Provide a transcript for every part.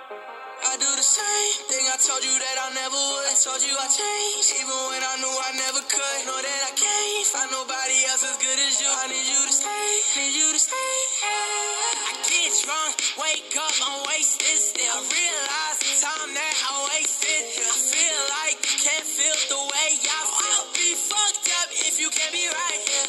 I do the same thing I told you that I never would. I told you I changed, even when I knew I never could. Know that I can't find nobody else as good as you. I need you to stay, need you to stay. I get drunk, wake up, I'm wasted still. I realize the time that I wasted. I feel like you can't feel the way I feel. I'll be fucked up if you can't be right here.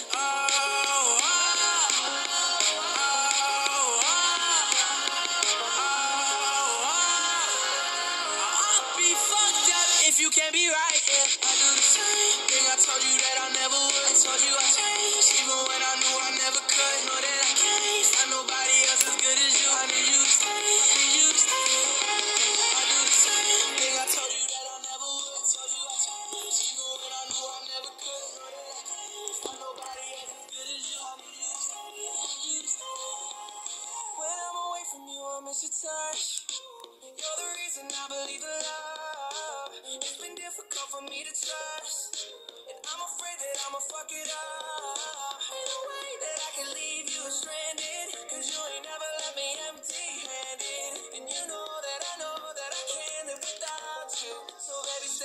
If you can't be right, yeah. I do the same thing I told you that I never would. I told you I changed, even when I knew I never could. Know that I can't find nobody else as good as you. I need you to stay, need you to stay. I do the same thing I told you that I never would. I told you I changed, even when I knew I never could. Know that I can't find nobody else as good as you. I need you to stay, need you to stay. When I'm away from you, I miss your touch. You're the reason I believe in love. It's been difficult for me to trust, and I'm afraid that I'ma fuck it up. Ain't no way that I can leave you stranded, cause you ain't never left me empty-handed. And you know that I can't live without you. So baby, stay.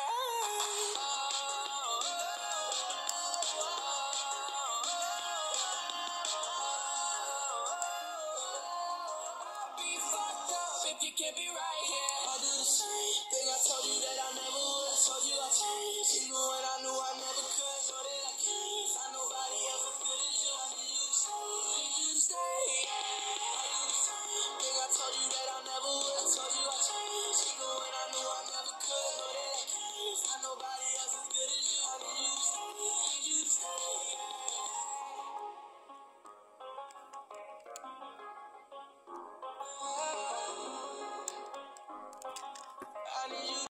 If you can't be right here, I do the same thing I told you that I never would. I told you I changed, even when I knew I never could. So